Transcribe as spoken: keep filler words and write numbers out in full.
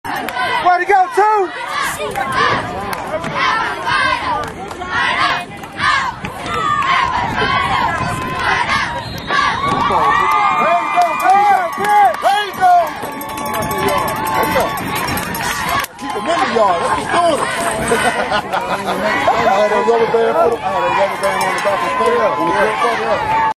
Way to go, two! Keep them in the yard. Let's keep doing it. I had a rubber band. I had a rubber band on the back of the tail.